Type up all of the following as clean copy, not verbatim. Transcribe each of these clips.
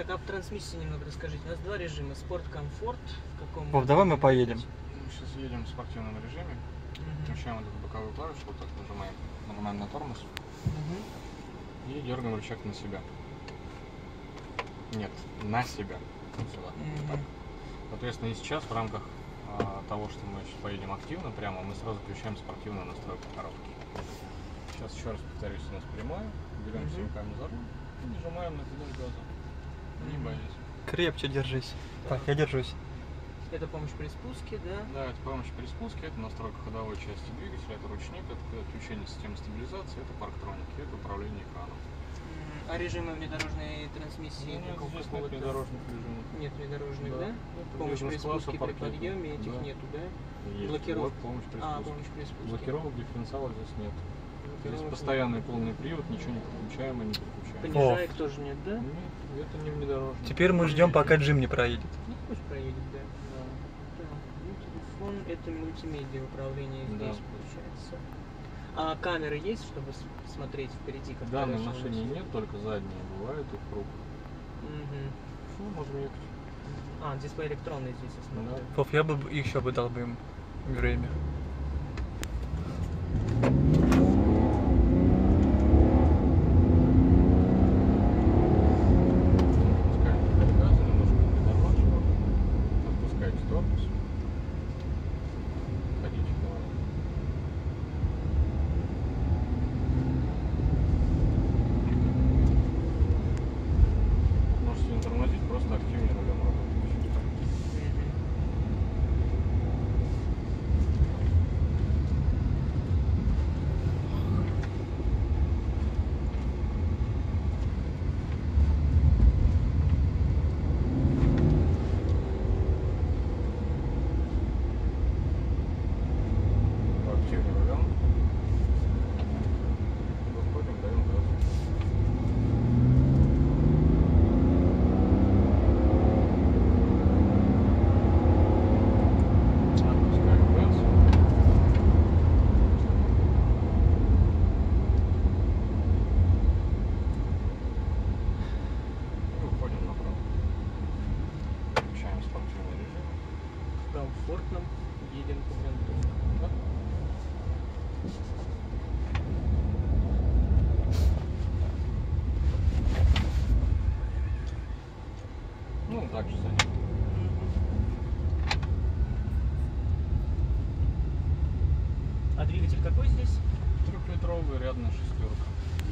Так, а в трансмиссии немного расскажите. У нас два режима. Спорт, комфорт. В каком? Вов, давай мы поедем. Мы сейчас едем в спортивном режиме. Включаем эту боковую клавишу, вот так нажимаем на тормоз и дергаем рычаг на себя. Нет, на себя. Вот сюда. Вот так. Соответственно, и сейчас в рамках того, что мы сейчас поедем активно, прямо мы сразу включаем спортивную настройку коробки. Сейчас еще раз повторюсь, у нас прямая, берем все руками за руль и нажимаем на педаль газа. Не боись. Крепче держись. Так, я держусь. Это помощь при спуске, да? Да, это помощь при спуске, это настройка ходовой части двигателя, это ручник, это отключение системы стабилизации, это парктроники, это управление экраном. А режимы внедорожной трансмиссии? Нет, здесь нет внедорожных режимов. Нет внедорожных, да? Это Помощь при спуске, при паркинга. подъеме этих Да. нету, да? Есть. Блокировка. Вот помощь при спуске. Помощь при спуске. Блокировок дифференциала здесь нет. Здесь Блокировок постоянный нет. полный привод, ничего не подключаем и не подключаем. Понижаек тоже нет, да? Нет, это не внедорожник. Теперь мы ждем, пока Джим не проедет. Ну, пусть проедет, да. Так, ну, телефон, это мультимедиа управление Да. здесь получается. А камеры есть, чтобы смотреть впереди, как В данной дорожно машине уносит? нет, только задние бывают и круг. Все, можем ехать. Дисплей электронный здесь, я смотрю. Вов, я бы еще бы дал бы им время. Отпускаем педаль газа, немножко притормаживаем. Отпускаете тормоз. Ходите, давай. Можете не тормозить, просто активнее рулем работать. Активнее рулем. Выходим, даем газ. Отпускаем газ. И уходим направо. Включаем спортивный режим. Комфортно едем по грунту. Да? Ну, так же занят. А двигатель какой здесь? 3-литровый, рядная шестерка.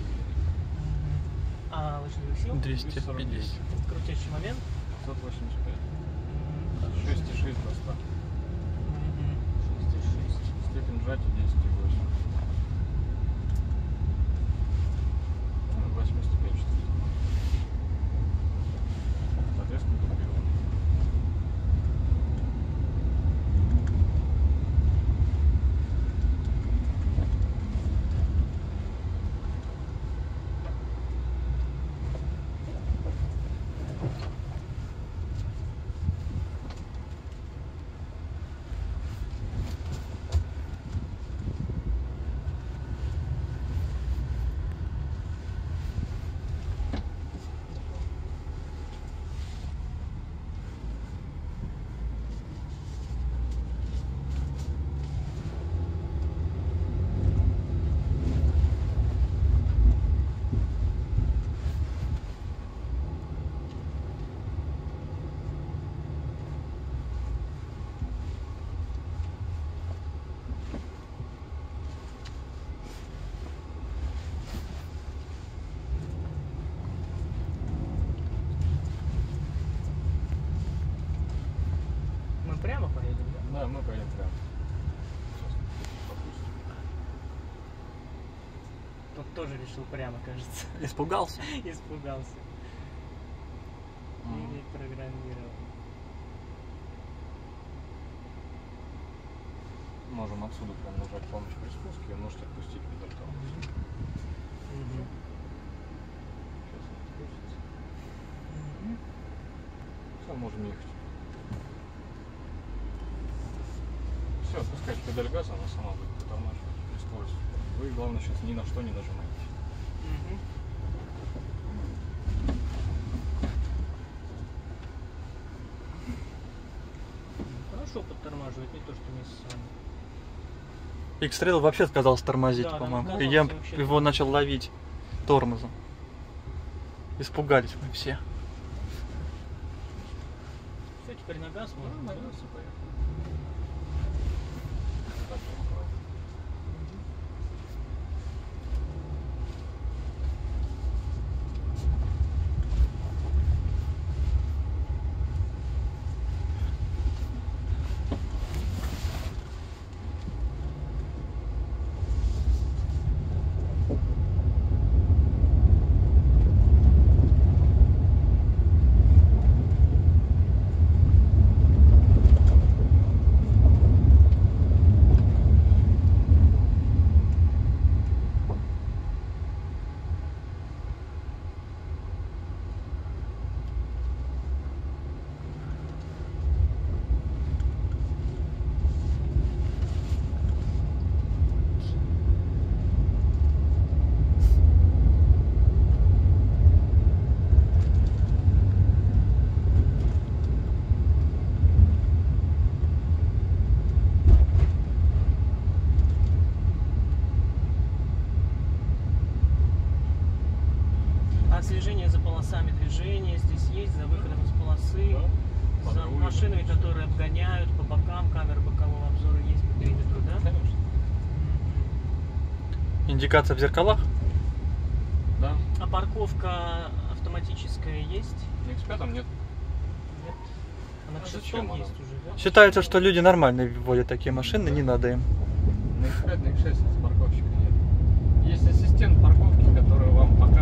А лошадиных сил? 250. Крутящий момент? 585. 6,6 до 100. 6,6. Степень сжатия 10,8. 8,4. Соответственно, тупил. Мы прямо поедем, да? Да, мы поедем прямо. Сейчас попустим. Тот тоже решил прямо, кажется. Испугался? Испугался. Или программировал. Можем отсюда прям нажать помощь при спуске и можете отпустить педаль тормоза. Сейчас она отпустится. Все, можем ехать. Все, отпускайте педаль газа, она сама будет притормаживать при скорости. Вы, главное, сейчас ни на что не нажимаете. хорошо подтормаживает, не то, что вместе с вами. X-Trail вообще отказался тормозить, Да, по-моему. там И я отказался вообще. его начал ловить тормозом. Испугались мы все. Все, теперь на газ можно. Да, да? все, поехали. Так, А слежение за полосами движения здесь есть, за выходом из полосы, Да, за патруль. машинами, которые обгоняют по бокам, камеры бокового обзора есть по периметру, да? Конечно. Индикация в зеркалах? Да. А парковка автоматическая есть? На X5 нет. Нет. А на А шестом зачем она? есть уже, да? Считается, что люди нормально водят такие машины, не надо им. На X5, на X6 с парковщика нет. Есть ассистент парковки, который вам покажет,